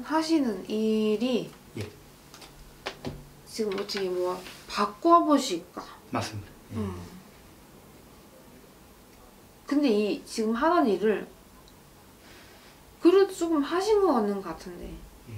하시는 일이 예. 지금 어떻게 뭐 바꿔보실까? 맞습니다. 예. 근데 이 지금 하던 일을 그래도 조금 하신 것 같는 것 같은데. 예.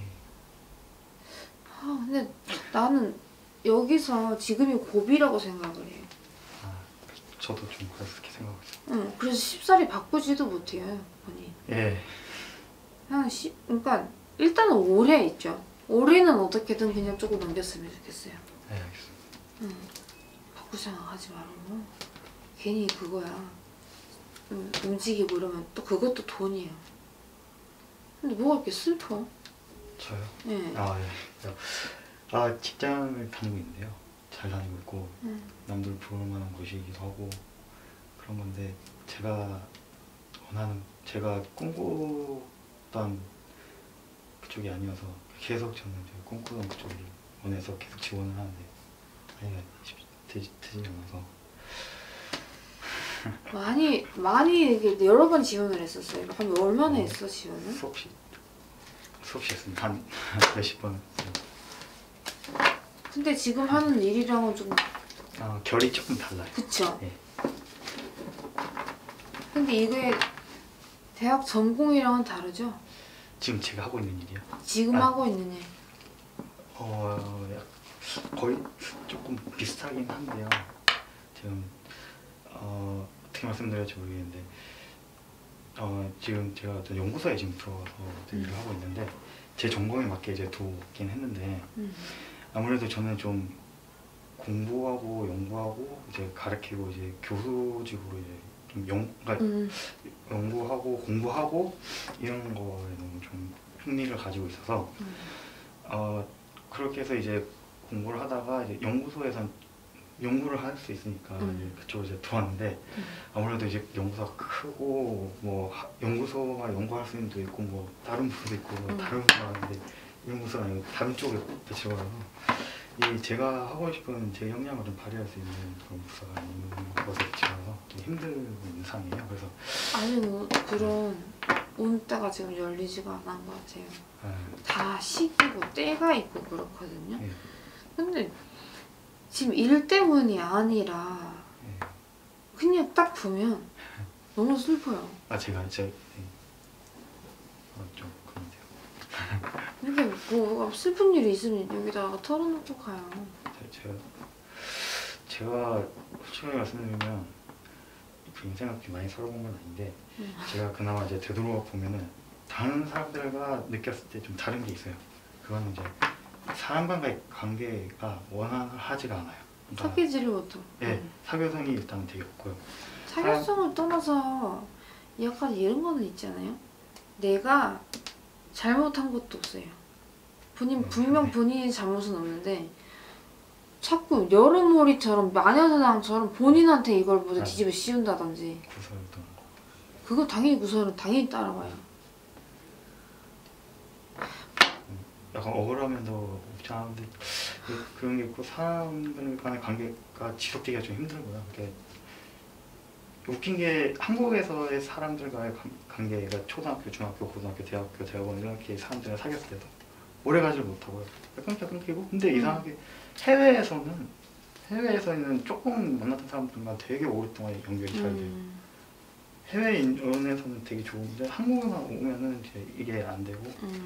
아, 근데 나는 여기서 지금이 고비라고 생각을 해요. 아, 저도 좀 그렇게 생각하고 있어요. 응, 그래서 쉽사리 바꾸지도 못해요, 본인. 예. 그러니까 일단은 올해 있죠. 올해는 어떻게든 그냥 조금 넘겼으면 좋겠어요. 네, 알겠습니다. 응, 바꿀 생각하지 말고. 괜히 그거야. 움직이고 이러면 또 그것도 돈이에요. 근데 뭐가 이렇게 슬퍼? 저요? 예. 아, 예. 아, 직장을 다니고 있는데요. 잘 다니고 있고 남들 부를 만한 곳이기도 하고 그런 건데 제가 꿈꾸던 그쪽이 아니어서 계속 저는 이제 꿈꾸던 그쪽을 원해서 계속 지원을 하는데 아니가 되지 않아서 많이 이렇게 여러 번 지원을 했었어요. 그럼 얼마나 했어, 지원을? 수없이 했습니다. 한 몇십 번 했어요. 근데 지금 하는 일이랑은 좀 결이 조금 달라요. 그쵸? 예. 근데 이게 대학 전공이랑은 다르죠? 지금 제가 하고 있는 일이요? 지금 하고 있는 일. 거의 조금 비슷하긴 한데요. 지금 어떻게 말씀드릴지 모르겠는데 지금 제가 어떤 연구소에 지금 들어가서 일을 하고 있는데 제 전공에 맞게 이제 두긴 했는데 아무래도 저는 좀 공부하고 연구하고 이제 가르치고 이제 교수직으로 이제 좀 그러니까 연구하고 공부하고 이런 거에 너무 좀 흥미를 가지고 있어서 그렇게 해서 이제 공부를 하다가 이제 연구소에선 연구를 할 수 있으니까 이제 그쪽으로 이제 들어왔는데 아무래도 이제 연구소가 크고 뭐 연구소가 연구할 수 있는 데도 있고 뭐 다른 부서도 있고 다른 부서가 있는데 연구소가 아니고 다른 쪽에 배치가 이 제가 하고 싶은 제 역량을 좀 발휘할 수 있는 그런 부서가 있는 곳에 배치라서 힘든 상황이에요. 그래서 아니 그런 온 때가 지금 열리지가 않은 것 같아요. 다 시기고 때가 있고 그렇거든요. 네. 근데 지금 일 때문이 아니라 그냥 딱 보면 너무 슬퍼요. 제가 좀 그런데요. 이렇게 뭐 슬픈 일이 있으면 여기다가 털어놓고 가요. 제가 솔직하게 말씀드리면 인생을 그렇게 많이 살아본 건 아닌데 제가 그나마 이제 되돌아 보면은 다른 사람들과 느꼈을 때 좀 다른 게 있어요. 그거는 이제 사람과의 관계가 원활하지가 않아요. 그러니까, 사귀지를 못해. 네, 사교성이 일단 되게 없고요. 사교성을 떠나서 약간 이런 거는 있잖아요. 내가 잘못한 것도 없어요. 분명 본인의 잘못은 없는데 자꾸 여름몰이처럼 마녀사냥처럼 본인한테 이걸 모두 뒤집어 씌운다든지. 구설을 떠는 거. 그거 당연히 구설은 당연히 따라와요. 약간 억울하면서 없지 않은데 그런 게 있고 사람들 간의 관계가 지속되기가 좀 힘들고요. 이게 웃긴 게 한국에서의 사람들과의 관계가 초등학교, 중학교, 고등학교, 대학교, 대학원 이렇게 사람들을 사귀었을 때도 오래 가지 못하고요. 끊기고 근데 이상하게 해외에서는 조금 만났던 사람들과 되게 오랫동안 연결이 잘 돼요. 해외 연애에서는 되게 좋은데 한국에만 오면은 이제 이게 안 되고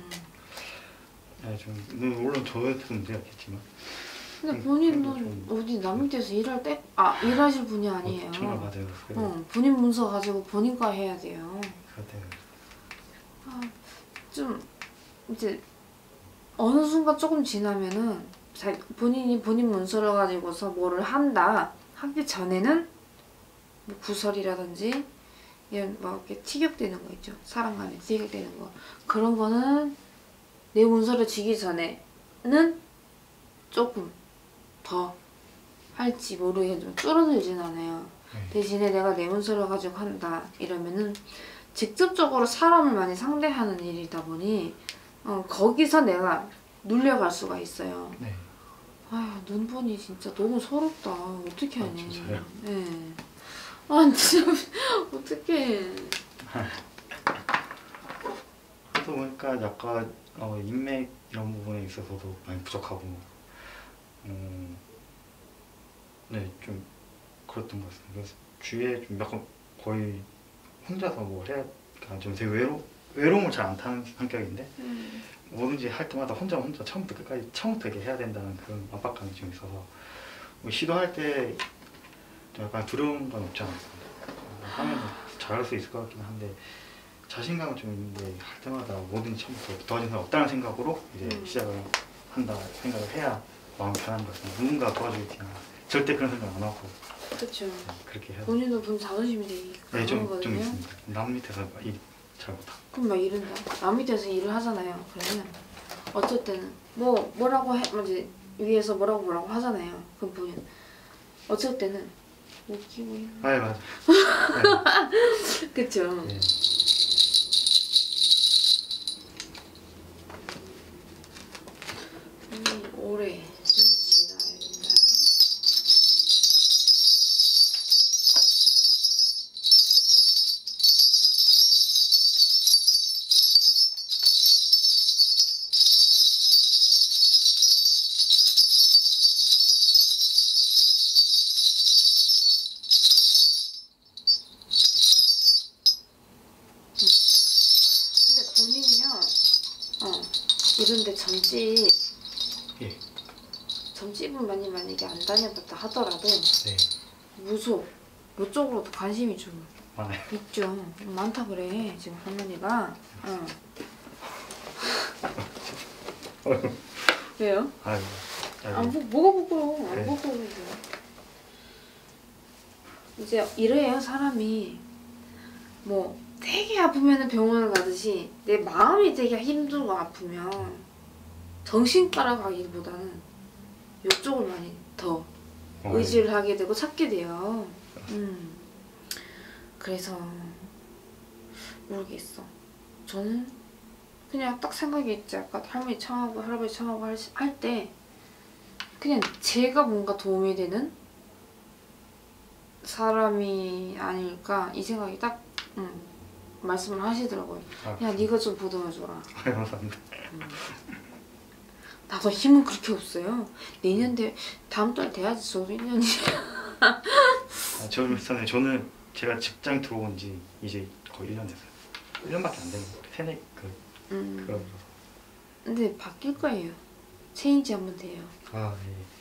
네, 좀 물론 저한테도 문제가 있겠지만 근데 본인은 어디 남 밑에서 일하실 분이 아니에요. 정말 맞아요. 본인 문서 가지고 본인과 해야 돼요. 그렇대요. 좀 이제 어느 순간 조금 지나면은 본인이 본인 문서를 가지고서 뭐를 하기 전에는 뭐 구설이라든지 이런 뭐 이렇게 티격되는 거 있죠. 사람 간에 티격되는 거 그런 거는 내 문서를 지기 전에는 조금 더 할지 모르겠지만 줄어들진 않아요. 대신에 내가 내 문서를 가지고 한다 이러면은 직접적으로 사람을 많이 상대하는 일이다 보니 거기서 내가 눌려갈 수가 있어요. 네. 아휴 눈본이 진짜 너무 서럽다. 어떻게 하냐. 진짜요? 네. 아 진짜 어떡해. 그러다 보니까 약간 인맥 이런 부분에 있어서도 많이 부족하고 네, 좀 그랬던 것 같습니다. 그래서 주위에 좀 약간 거의 혼자서 뭘 해야, 그러니까 좀 되게 외로움을 잘 안 타는 성격인데 뭐든지 할 때마다 혼자 처음부터 끝까지 처음부터 이렇게 해야 된다는 그런 압박감이 좀 있어서 뭐 시도할 때 좀 약간 두려운 건 없지 않았습니다. 하면 잘할 수 있을 것 같긴 한데 자신감은 좀 있는데 할 때마다 뭐든지 처음부터 도와줄 사람 없다는 생각으로 이제 시작을 한다 생각을 해야 마음이 편한 것 같습니다. 누군가 도와주길 테나 절대 그런 생각 안 하고 그렇죠. 그렇게 해야 돼요. 본인도 본 자존심이 되게 네, 좀 강하거든요. 있습니다. 남 밑에서 일 잘 못하고. 그럼 막 이른다. 남 밑에서 일을 하잖아요. 그러면 어쩔 때는 뭐라고 해, 뭐지 위에서 뭐라고 하잖아요. 그럼 본인 어쩔 때는 웃기고 있는. 아, 예, 맞아. 그쵸. 네. 올해는 지나야 된다. 근데 본인이요, 이런데 예. 점집은 만약에 안 다녀봤다 하더라도 네. 무속 이쪽으로도 관심이 좀 많아요. 있죠. 많다 그래 지금 할머니가. 왜요? 아유. 뭐가 부끄러워? 안 네. 부끄러워. 이제 이래요 사람이. 뭐 되게 아프면 병원을 가듯이 내 마음이 되게 힘들고 아프면 정신과를 가기보다는 이쪽을 많이 더 의지를 하게 되고 찾게 돼요. 그래서 모르겠어. 저는 그냥 딱 생각이 있지. 아까 할머니 청하고 할아버지 청하고 할 때 그냥 제가 뭔가 도움이 되는 사람이 아닐까 이 생각이 딱 말씀을 하시더라고요. 야 네가 좀 보듬어줘라. 감사합니다. 나도 힘은 그렇게 없어요. 내년 다음 달 돼야지. 저도 1년이. 저는 제가 직장 들어온 지 이제 거의 1년 됐어요. 1년밖에 안 되는 거예요. 그런 근데 바뀔 거예요. 체인지 한번 돼요. 아,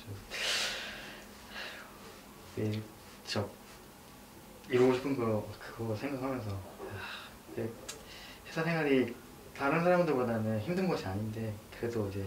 예. 저 이루고 싶은 거 그거 생각하면서 회사 생활이 다른 사람들보다는 힘든 것이 아닌데 그래도 이제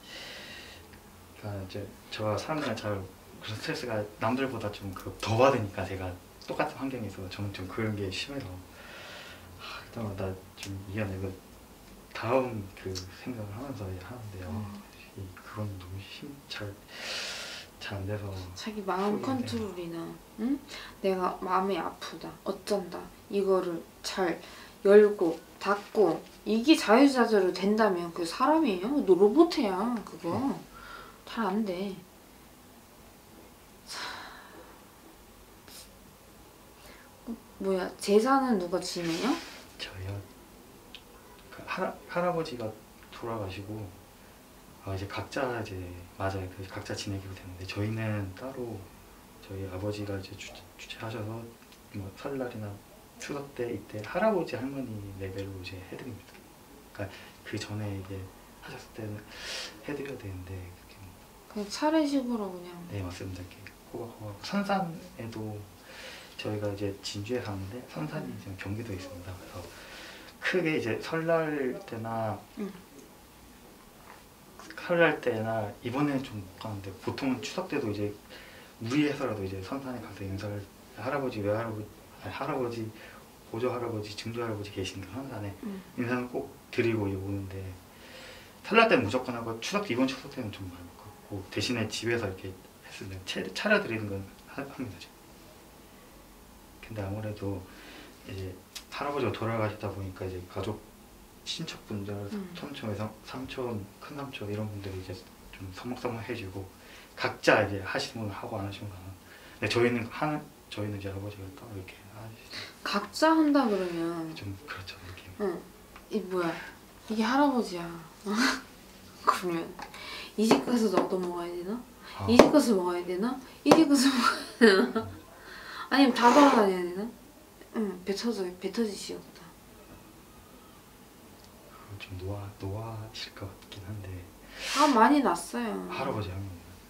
그러니까 이제 제가 사람들이랑 잘 그런 스트레스가 남들보다 좀 더 받으니까 제가 똑같은 환경에 있어서 저는 좀 그런 게 심해서 그때마다 좀 이겨내고 다음 그 생각을 하면서 하는데요. 그건 너무 잘 안 돼서 자기 마음 컨트롤이나 내가 마음이 아프다 어쩐다 이거를 잘 열고 닫고 이게 자유자재로 된다면 그 사람이에요. 너 로봇이야. 그거 잘 안 돼. 뭐야 제사는 누가 지내요? 저요. 그 할아버지가 돌아가시고 이제 각자 이제 맞아요. 각자 지내기로 됐는데 저희는 따로 저희 아버지가 이제 주최하셔서 뭐 설날이나 추석 때 이때 할아버지 할머니 레벨로 이제 해드립니다. 그러니까 그 전에 이제 하셨을 때는 해드려야 되는데 그게 그냥 차례식으로 그냥. 네 맞습니다. 이렇게 호박호박 선산에도 저희가 이제 진주에 사는데 선산이 지금 경기도에 있습니다. 그래서 크게 이제 설날 때나 이번에는 좀 못 가는데 보통은 추석 때도 이제 무리해서라도 이제 선산에 가서 인사를 할아버지 보조 할아버지 증조 할아버지 계신 그 선산에 인사는 꼭 드리고 오는데 설날 때는 무조건 하고 이번 추석 때는 좀 많이 고 대신에 집에서 이렇게 했으면 차려드리는 건 합니다. 근데 아무래도 이제 할아버지가 돌아가시다 보니까 이제 가족 친척분들 삼촌, 큰삼촌 이런 분들이 이제 좀 서먹서먹해지고 각자 이제 하시는 건 하고 안 하시는 건 근데 저희는 이제 아버지가 따로 이렇게 하시죠. 각자 한다 그러면 좀 그렇죠 느낌. 이 뭐야 이게 할아버지야. 그러면 이 집 가서 너도 먹어야 되나? 아, 이 집 가서 먹어야 되나? 이 집 가서 먹어야 되나? 아니면 다 돌아다녀야 되나? 응, 배 터지시겠다. 그거 좀 노하실 것 같긴 한데 아, 많이 났어요. 할아버지 하면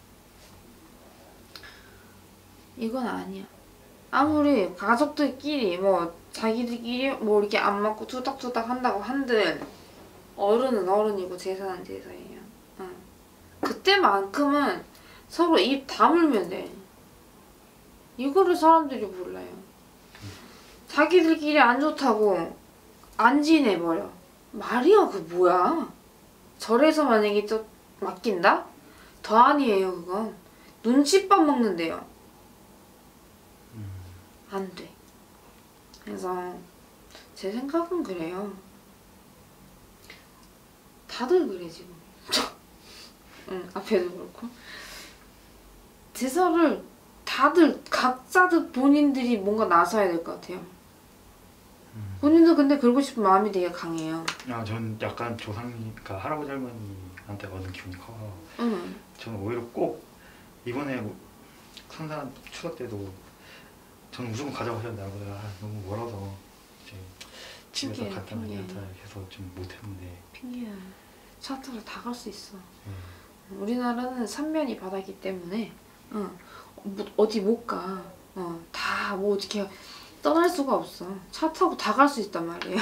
이건 아니야. 아무리 가족들끼리 뭐 자기들끼리 뭐 이렇게 안 맞고 투닥투닥 한다고 한들 어른은 어른이고 제사는 제사예요. 응. 그때만큼은 서로 입 다물면 돼. 이거를 사람들이 몰라요. 자기들끼리 안 좋다고 안 지내버려. 말이야, 그 뭐야? 절에서 만약에 또 맡긴다? 더 아니에요, 그건. 눈칫밥 먹는데요. 안 돼. 그래서 제 생각은 그래요. 다들 그래 지금. 응, 앞에도 그렇고. 제사를 다들 각자들 본인들이 뭔가 나서야 될 것 같아요. 본인도 근데 그러고 싶은 마음이 되게 강해요. 아, 전 약간 조상니까 할아버지 할머니한테 얻은 기운이 커서 응. 저는 오히려 꼭 이번에 성산 추석 때도 저는 무조건 가져가셔야 된다고 내가 너무 멀어서 이제 집에서 핑계야, 갖다 놔야 핑계. 해서 좀 못했는데 핑계야. 차 타러 다 갈 수 있어. 예. 우리나라는 삼면이 바다기 때문에 어디 못 가. 다 뭐 어떻게 떠날 수가 없어. 차 타고 다 갈 수 있단 말이에요.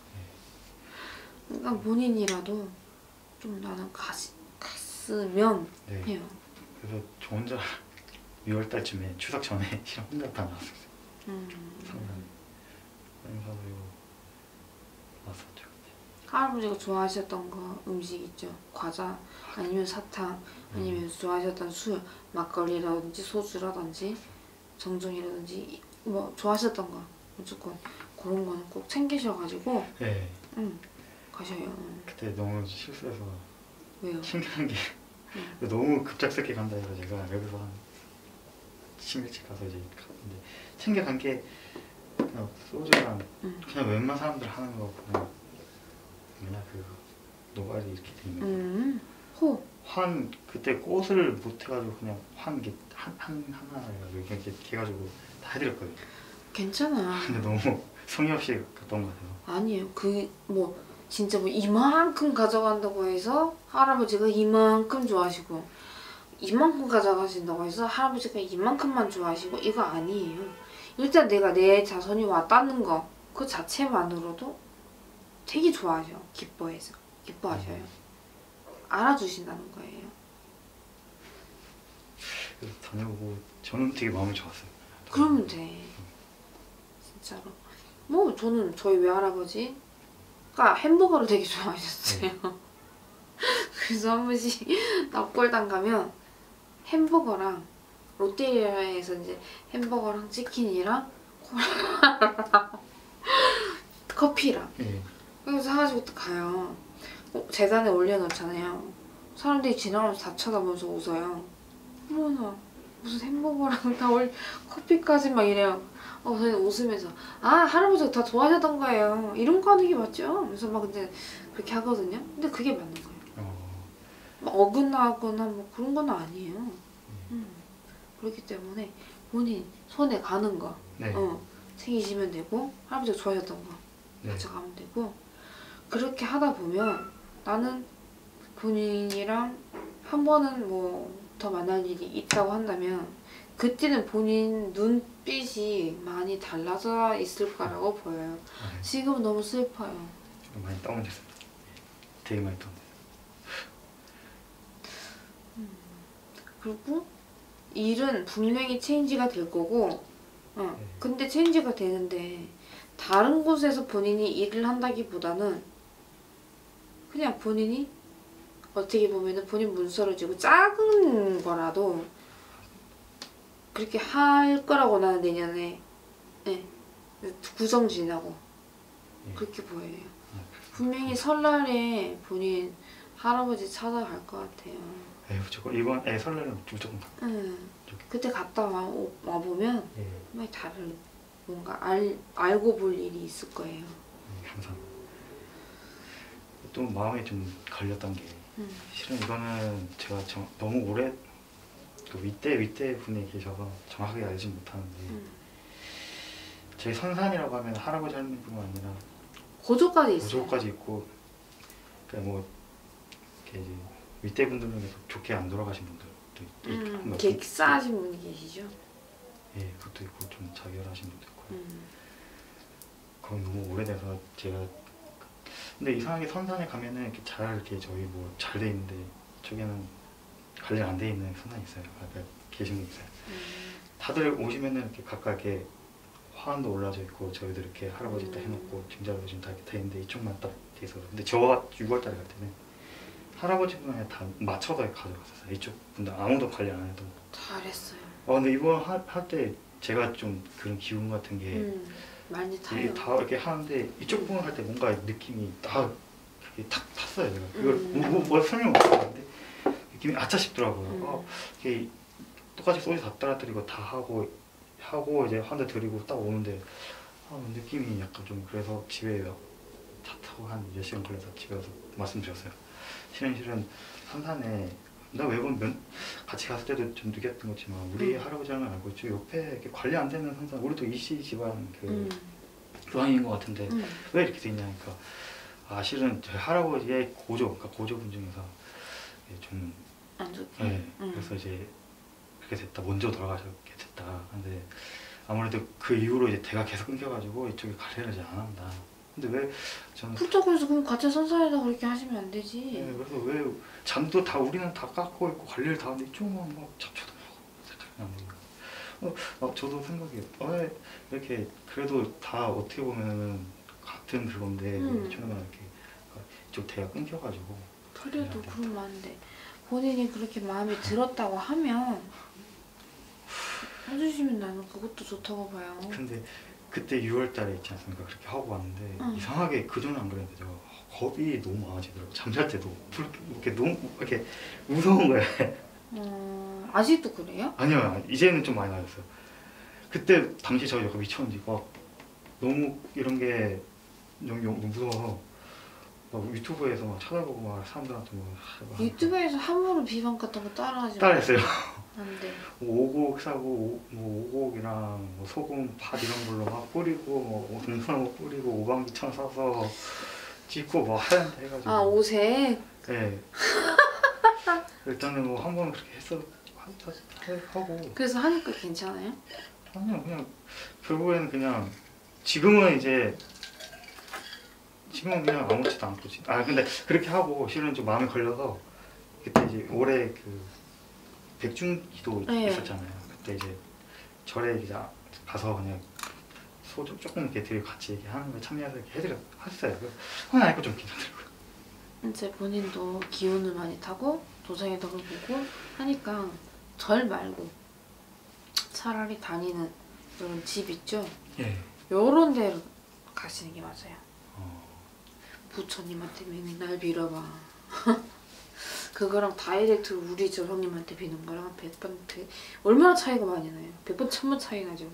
그러니까 본인이라도 좀 나는 갔으면 네. 해요. 그래서 저 혼자 6월 달쯤에 추석 전에 실은 혼자 다 나왔어요. 성산 행사로 나왔었죠. 할아버지가 좋아하셨던 거 음식 있죠. 과자 아니면 사탕 아니면 좋아하셨던 술, 막걸리라든지 소주라든지 정종이라든지 뭐 좋아하셨던 거 무조건 그런 거는 꼭 챙기셔가지고 네. 가셔요. 그때 너무 실수해서 왜요? 신기한 게 너무 급작스럽게 간다 해서 제가 여기서 한 10일째 가서 이제 갔는데 챙겨간 게 그냥 소주랑 그냥 웬만한 사람들 하는 거 그냥 그 노가리 이렇게 돼 있는 호. 환 그때 꽃을 못 해가지고 그냥 환게 하나 해가지고 이렇게 해가지고 다 해드렸거든요. 괜찮아. 근데 너무 성의 없이 갔던 것 같아서 아니에요. 그 뭐 진짜 뭐 이만큼 가져간다고 해서 할아버지가 이만큼 좋아하시고 이만큼 가져가신다고 해서 할아버지가 이만큼만 좋아하시고 이거 아니에요. 일단 내가 내 자손이 왔다는 거 그 자체만으로도 되게 좋아하셔. 기뻐하셔요. 알아주신다는 거예요. 그래서 다녀오고 저는 되게 마음이 좋았어요. 그러면 돼. 진짜로. 뭐 저는 저희 외할아버지가 햄버거를 되게 좋아하셨어요. 그래서 한 번씩 납골당 가면 햄버거랑 롯데리아에서 이제 햄버거랑 치킨이랑 콜라랑 커피랑 예. 그래서 사가지고 또 가요. 재단에 올려놓잖아요. 사람들이 지나가면서 다 쳐다보면서 웃어요. 어머나 무슨 햄버거랑 다 커피까지 막 이래요. 저희는 웃으면서 할아버지가 다 좋아하셨던 거예요. 이런 거 하는 게 맞죠? 그래서 막 근데 그렇게 하거든요. 근데 그게 맞는 거예요. 막 어긋나거나 뭐 그런 건 아니에요. 그렇기 때문에 본인 손에 가는 거 네. 챙기시면 되고 할아버지가 좋아하셨던 거 네. 가져가면 되고 그렇게 하다 보면 나는 본인이랑 한 번은 뭐 더 만날 일이 있다고 한다면 그때는 본인 눈빛이 많이 달라져 있을 거라고 보여요. 네. 지금은 너무 슬퍼요. 많이 다운됐어요. 되게 많이 다운됐어요. 그리고 일은 분명히 체인지가 될 거고 근데 체인지가 되는데 다른 곳에서 본인이 일을 한다기보다는 그냥 본인이 어떻게 보면은 본인 문서를 쥐고 작은 거라도 그렇게 할 거라고 나는 내년에 구정 지나고 그렇게 보여요. 분명히 설날에 본인 할아버지 찾아갈 것 같아요. 무조건 이번 설날은 무조건 가. 그때 갔다 와보면 예. 정말 다른 뭔가 알고 볼 일이 있을 거예요. 감사합니다. 또 마음에 좀 걸렸던 게 실은 이거는 제가 너무 오래 그 윗대 분이 계셔서 정확하게 알지 못하는데 저희 선산이라고 하면 할아버지 할머니뿐만 아니라 고조까지 있어요. 고조까지 있고 그러니까 뭐 이렇게 이제 윗대 분들 중에서 좋게 안 돌아가신 분들도 있고 뭐 객사하신 분이 계시죠? 예, 그것도 있고 좀 자결하신 분도 있고요. 거의 너무 오래돼서 제가 근데 이상하게 선산에 가면은 이렇게 잘 이렇게 저희 뭐 잘 돼 있는데 이쪽에는 관리 안 돼 있는 선산이 있어요. 아까 계신 분 있어요. 다들 오시면은 이렇게 가깝게 화환도 올라져 있고 저희도 이렇게 할아버지 딱 해놓고 증자도 지금 다 이렇게 돼 있는데 이쪽만 딱 돼 있어서 근데 저 6월달에 갈 때는 할아버지 분에 다 맞춰서 가져갔었어요. 이쪽 분들 아무도 관리 안 해도. 잘했어요. 근데 이번 할 때 제가 좀 그런 기운 같은 게 많이 타요. 이게 다 이렇게 하는데 이쪽 부분 할 때 뭔가 느낌이 딱 이렇게 탁 탔어요. 제가 그걸 뭐 설명 못 하는데 느낌이 아차 싶더라고요. 이렇게 똑같이 소리 다 따라드리고 다 하고 이제 한 대 드리고 딱 오는데 느낌이 약간 좀 그래서 집에 차 타고 한 몇 시간 걸려서 집에 와서 말씀드렸어요. 실은 산산에 나 매번 같이 갔을 때도 좀 느꼈던 거지만 우리 할아버지 할머니 알고 있죠. 옆에 이렇게 관리 안 되는 산산 우리도 이씨 집안 그 교황인 것 같은데 왜 이렇게 돼 있냐니까 실은 저희 할아버지의 그러니까 고조분 중에서 좀 안 좋게. 네, 그래서 이제 그렇게 됐다. 먼저 돌아가셨게 됐다. 근데 아무래도 그 이후로 이제 대가 계속 끊겨가지고 이쪽에 관리를 잘 안 한다. 근데 왜 저는 그렇다고 그럼 같이 선사에다 그렇게 하시면 안 되지. 네, 그래서 왜 잠도 다 우리는 다 깎고 있고 관리를 다 하는데 이쪽만 막 잡초도 색깔이 안 나고 저도 생각이 왜 이렇게 그래도 다 어떻게 보면은 같은 그건데 이쪽만 이렇게 이쪽 대가 끊겨가지고 그래도 그러면 안 돼. 본인이 그렇게 마음에 들었다고 하면 해주시면 나는 그것도 좋다고 봐요. 근데 그때 6월달에 있지 않습니까? 그렇게 하고 왔는데 이상하게 그전에 안 그랬는데 제가 겁이 너무 많아지더라고요. 잠잘 때도 이렇게 너무 이렇게 무서운 거예요. 아직도 그래요? 아니요, 이제는 좀 많이 나았어요. 그때 당시 저 약간 미쳤는지 막 너무 이런 게 너무 무서워서 막 유튜브에서 막 찾아보고 막 사람들한테 막 유튜브에서 함부로 비방 같은 거 따라하지 마. 따라했어요. 안 돼. 오곡 사고 뭐 오곡이랑 뭐 소금 팥 이런 걸로 막 뿌리고 뭐 동서나무 뿌리고 오방기천 사서 찍고 뭐 하얀데 해가지고 옷에? 네. 일단은 뭐 한 번 그렇게 하고 그래서 하니까 괜찮아요? 아니요 그냥 결국에는 그냥 지금은 그냥 아무렇지도 않고 근데 그렇게 하고 실은 좀 마음에 걸려서 그때 이제 올해 그 백중기도 있었잖아요. 그때 이제 절에 이제 가서 그냥 소 조금 이렇게 드리고 같이 이렇게 하는 걸 참여해서 이렇게 했어요. 하나 알고 좀 괜찮더라고요. 이제 본인도 기운을 많이 타고 도장의 덕을 보고 하니까 절 말고 차라리 다니는 이런 집 있죠? 예. 요런 데로 가시는 게 맞아요. 부처님한테 맨날 빌어봐. 그거랑 다이렉트로 우리 저 형님한테 비는 거랑 100번 얼마나 차이가 많이 나요. 100번 1000번 차이 나죠.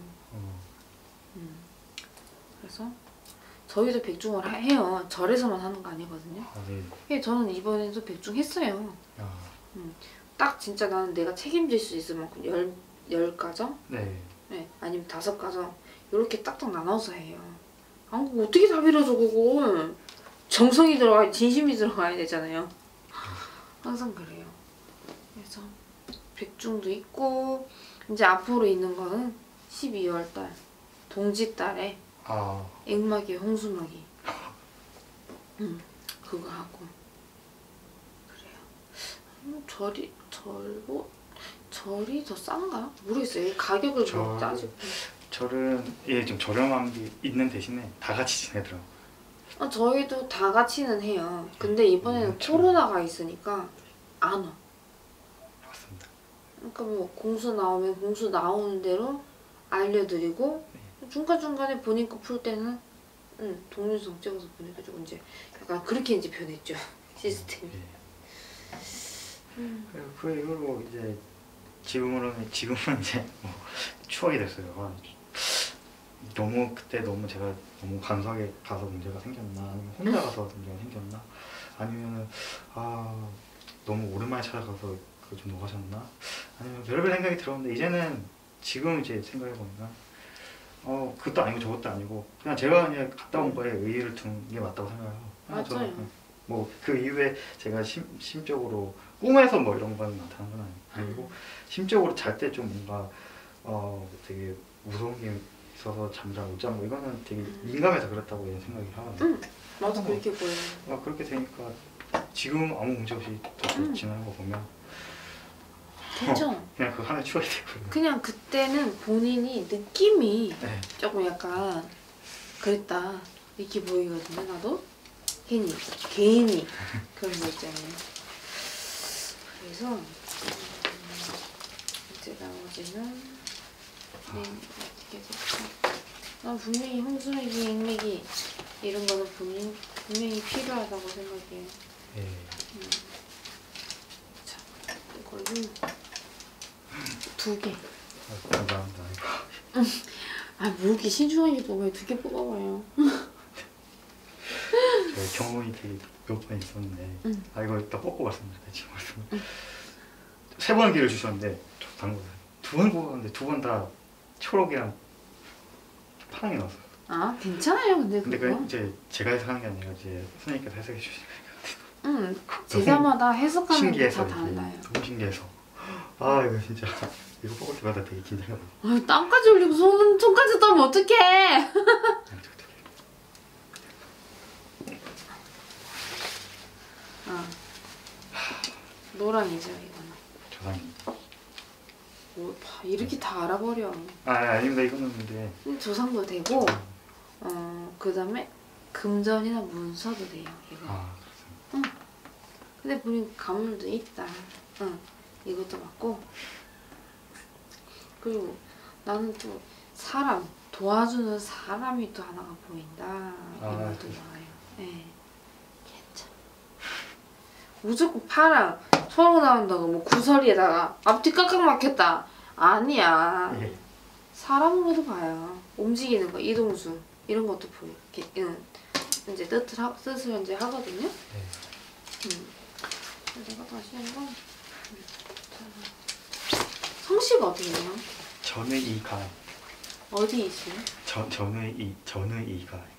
그래서 저희도 백중을 해요. 절에서만 하는 거 아니거든요. 네. 저는 이번에도 백중 했어요. 딱 진짜 나는 내가 책임질 수 있을 만큼 10가정? 네. 네, 아니면 5가정 이렇게 딱딱 나눠서 해요. 그거 어떻게 다 빌어줘 그거. 정성이 들어가야 진심이 들어가야 되잖아요. 항상 그래요. 그래서 백중도 있고 이제 앞으로 있는 거는 12월달 동짓달에 액마기 홍수마기 그거 하고 그래요. 절이 더 싼가? 모르겠어요. 가격을 뭐 따지고. 절은 좀 저렴한 게 있는 대신에 다 같이 지내더라고요. 저희도 다 같이는 해요. 근데 이번에는 코로나가 있으니까 안 와. 맞습니다. 그러니까 뭐 공수 나오면 공수 나오는 대로 알려드리고 중간중간에 본인 거 풀 때는 동영상 찍어서 보내가지고 이제 약간 그렇게 이제 변했죠. 시스템이. 그 이후로 이제 지금은 이제 뭐 추억이 됐어요. 너무 그때 너무 제가 너무 간소하게 가서 문제가 생겼나 아니면 혼자 가서 문제가 생겼나 아니면 아 너무 오랜만에 찾아가서 그거 좀 노하셨나 아니면 별별 생각이 들었는데 이제는 지금 이제 생각해 보니까 그것도 아니고 저것도 아니고 그냥 제가 그냥 갔다 온 거에 의의를 둔 게 맞다고 생각해요. 그냥 맞아요. 뭐 그 이후에 제가 심적으로 꿈에서 뭐 이런 건 나타나는 건 아니고 심적으로 잘 때 좀 뭔가 되게 무서운 게 있어서 잠잘 못 자고 이거는 되게 민감해서 그렇다고 생각이 하거든요. 나도 그렇게 보여요. 그렇게 되니까 지금 아무 문제 없이 지나는 거 보면 괜찮아. 그냥 그 하나의 추억이 되고요. 그냥 그때는 본인이 느낌이 네. 조금 약간 그랬다 이렇게 보이거든요. 나도 괜히 그런 거 있잖아요. 그래서 이제 나머지는 어떻게 될까? 난 분명히 홍수맥이 액맥이 이런 거는 분명히 필요하다고 생각해요. 네. 자, 이걸로 2개. 감사합니다. 아, 뭐 이렇게 신중하게 뽑아요. 2개 뽑아봐요. 저희 경험이 되게 몇 번 있었는데 이거 이따 뽑고 말씀드릴게요. 지금 말씀. 3번 기회를 주셨는데 당근 2번 뽑았는데 2번 다 초록이랑 파랑이 나왔어요. 아, 괜찮아요. 근데 근데 그거. 그 이제 제가 해석하는 게 아니라 이제 선생님께서 해석해 주시니까 제자마다 해석하는 게 신기해서 다 달라요. 너무 신기해서 이거 진짜 이거 뽑을 때마다 되게 긴장하고 아, 땀까지 흘리고 손까지 땀면 어떡해. 노랑이죠, 이거는. 조상님. 뭐, 이렇게 다 알아버려. 아닙니다. 이거는 근데 조상도 되고, 그 다음에 금전이나 문서도 돼요, 이거. 그렇습니다. 근데 본인 가물도 있다. 이것도 맞고. 그리고 나는 또 도와주는 사람이 또 하나가 보인다. 이것도 나와요. 네. 괜찮아. 무조건 파랑, 초록 나온다고 뭐 구설이에다가 앞뒤 깍깍 막혔다. 아니야. 예. 사람으로도 봐요. 움직이는 거, 이동수 이런 것도 보여. 이제 뜻을 이제 하거든요. 내가 다시 한번. 성씨가 어떻게 돼요? 전의이가 어디 있어요? 전의이가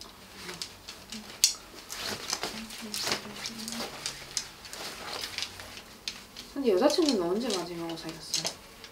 근데 여자친구는 언제 마지막으로 사귀었어요?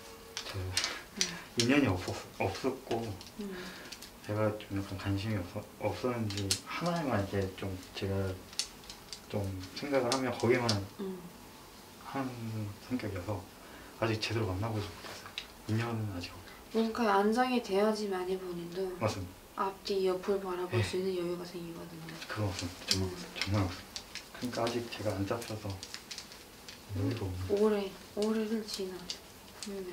인연이 없었고 제가 좀 약간 관심이 없었는지 하나에만 이렇게 좀 제가 좀 생각을 하면 거기만 하는 성격이어서 아직 제대로 만나보지 못했어요. 인연은 아직 없어요. 뭔가 안정이 돼야지만이 본인도 맞습니다. 앞뒤 옆을 바라볼 수 있는 여유가 생기거든요. 그건 없습니다. 정말 없습니다. 그러니까 아직 제가 안 잡혀서 여유가 없는. 올해를 지나 분명.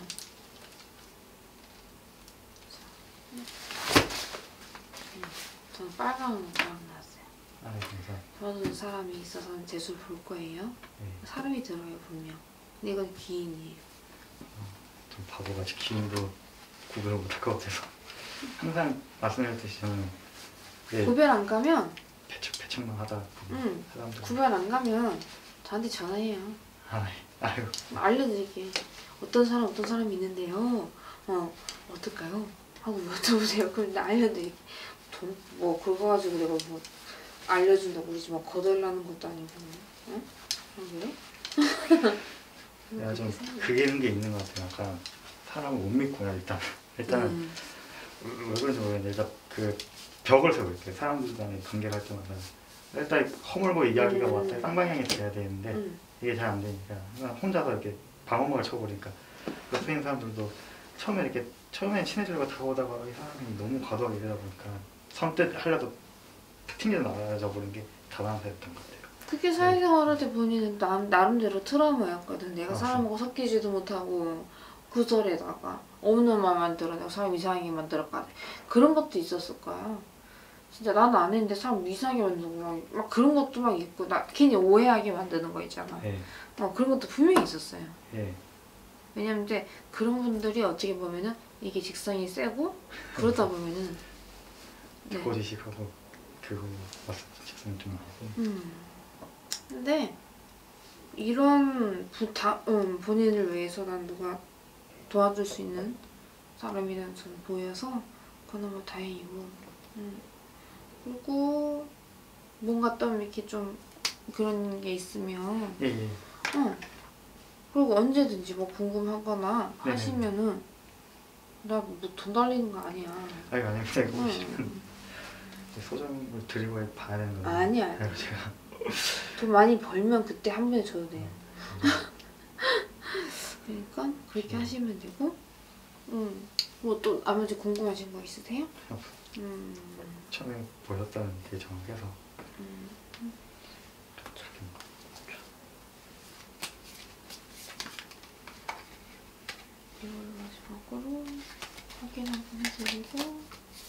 저는 빨간 거랑 나왔어요. 감사합니다. 도와주는 사람이 있어서 재수 볼 거예요. 네. 사람이 들어요 분명. 근데 이건 기인이에요. 좀 바보같이 기인도 구별을 못할 것 같아서 항상 말씀드렸듯이 저는 구별 안 가면 배척만 하다 보면 사람들 구별 안 가면 저한테 전화해요. 아유 알려드릴게. 어떤 사람이 있는데요. 어떨까요? 하고 여쭤보세요. 그럼 나 알려드릴게. 뭐 그거 가지고 내가 뭐 알려준다고 그러지 막 거덜나는 것도 아니고. 응? 그래? 내가 좀 그런 게 있는 것 같아요. 약간 사람을 못 믿구나 일단은 왜 그런지 모르겠는데 일단 그 벽을 세우고 있어요. 사람들 간의 관계가 할 때마다 일단 허물고 이야기가 왔다 쌍방향이 돼야 되는데 이게 잘 안 되니까 그냥 혼자서 이렇게 방어막을 쳐버리니까 옆에 있는 사람들도 처음에 친해지려고 다가오다가 이 사람이 너무 과도하게 이러다 보니까 선뜻 하려도 튕겨 나가져 버린 게 다반사였던 것 같아요. 그게 사회생활 할 때 본인은 나름대로 트라우마였거든. 내가 사람하고 섞이지도 못하고 구설에다가 없는 말만 들어내고 사람 이상하게 만들었거든. 그런 것도 있었을 거야. 진짜 나는 안 했는데 사람 이상하게 만들고 막 그런 것도 막 있고 나 괜히 오해하게 만드는 거 있잖아. 네. 그런 것도 분명히 있었어요. 네. 왜냐면 이제 그런 분들이 어떻게 보면은 이게 직성이 세고 그러다 보면은 네. 고지식하고 그거 직성 좀 있고. 근데 이런 본인을 위해서 난 누가 도와줄 수 있는 사람이라는 저는 보여서 그나마 다행이고 그리고 뭔가 또 이렇게 좀 그런 게 있으면 예. 그리고 언제든지 뭐 궁금하거나 네네. 하시면은 나 뭐 돈 달리는 거 아니야. 아니 아닙니다. 이거 오시면 소정을 드리고 봐야 되는 거예요. 아니야. 그래서 제가 돈 많이 벌면 그때 한 번에 줘도 돼요. 그러니까 그렇게 하시면 되고 뭐 또 나머지 궁금하신 거 있으세요? 처음에 보셨다는 게 정확해서 이걸 마지막으로 확인 한번 해드리고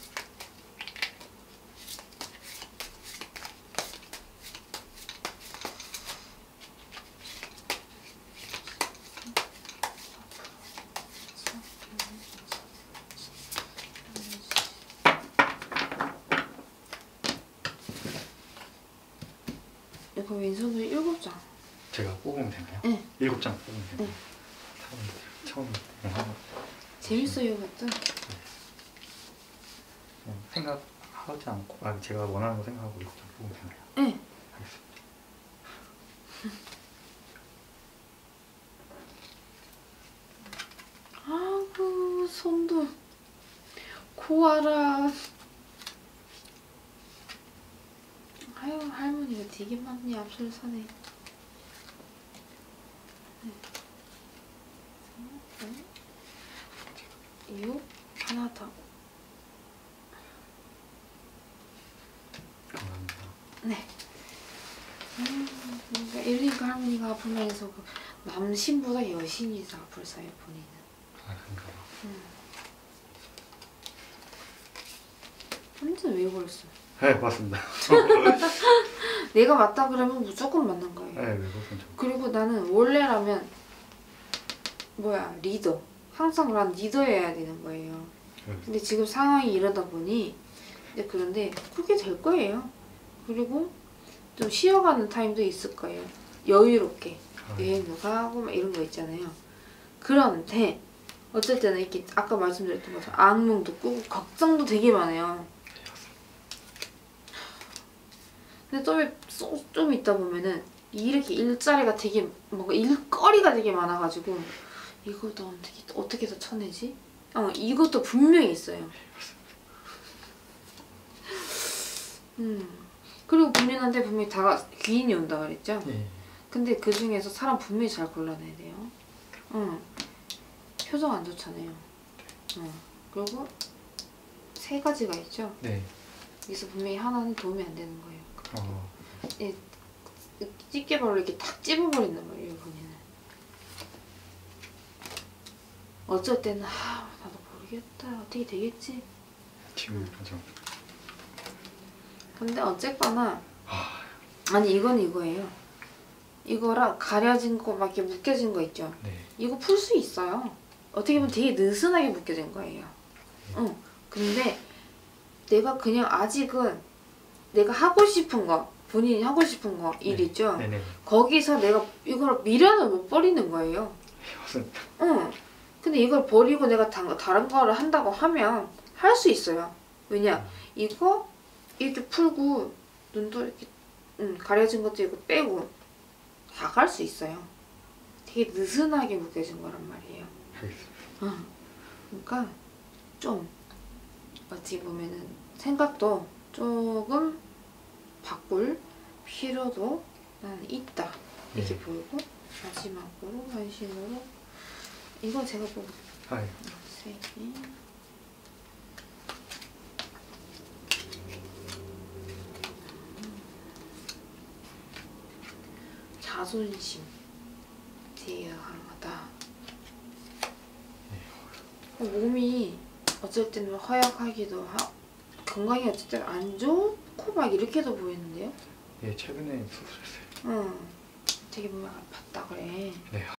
이거 왼손으로 7장. 제가 뽑으면 되나요? 네. 7장 뽑으면 되나요? 네. 처음 하고 재밌어요, 이것도. 생각하지 않고 제가 원하는 거 생각하고 7장 뽑으면 되나요? 네. 알겠습니다. 아이고 손도 고와라. 아유 할머니가 되게 많이 앞설 서네. 육 하나 더. 감사합니다. 네. 그러니까 1, 2가 할머니가 아프면서 그 남신보다 여신이 더 아플 사요 본인은. 아 그런가요? 완전 왜 그랬어? 네 맞습니다. 내가 맞다 그러면 무조건 맞는 거예요. 네 외국은 좀. 그리고 나는 원래라면 리더. 항상 난 리더여야 되는 거예요. 근데 지금 상황이 이러다 보니 이제 그런데 그렇게 될 거예요. 그리고 좀 쉬어가는 타임도 있을 거예요. 여유롭게 여행도 가고 막 이런 거 있잖아요. 그런데 어쨌든 이렇게 아까 말씀드렸던 것처럼 악몽도 꾸고 걱정도 되게 많아요. 근데 좀 있다 보면은 이렇게 일자리가 되게 뭔가 일거리가 되게 많아가지고 이것도 어떻게 더 쳐내지? 이것도 분명히 있어요. 그리고 본인한테 분명히 귀인이 온다 그랬죠? 예. 근데 그 중에서 사람 분명히 잘 골라내야 돼요. 표정 안 좋잖아요. 그리고 3가지가 있죠? 네. 여기서 분명히 하나는 도움이 안 되는 거예요. 예, 집게발로 이렇게 탁 찝어버린단 말이에요, 본인은. 어쩔 때는 나도 모르겠다. 어떻게 되겠지? 지금 좀. 근데 어쨌거나 아니 이건 이거예요. 이거랑 가려진 거 막 이렇게 묶여진 거 있죠? 네. 이거 풀 수 있어요. 어떻게 보면 되게 느슨하게 묶여진 거예요. 근데 내가 그냥 아직은 내가 하고 싶은 거, 본인이 하고 싶은 거 일 있죠? 네네. 거기서 내가 이걸 미련을 못 버리는 거예요. 맞습니다. 근데 이걸 버리고 내가 다른 거를 한다고 하면 할 수 있어요. 왜냐? 이거 이렇게 풀고 눈도 이렇게 가려진 것도 이거 빼고 다 갈 수 있어요. 되게 느슨하게 묶여진 거란 말이에요. 알겠습니다. 그러니까 좀 어찌 보면은 생각도 조금 바꿀 필요도 나는 있다 이렇게 보이고 마지막으로 관심으로 이건 제가 보고 3개 자존심 대항하다. 몸이 어쩔 때는 허약하기도 하고 건강이 어쨌든 안 좋고 막 이렇게도 보이는데요? 예, 최근에 수술했어요. 되게 몸이 아팠다 그래. 네.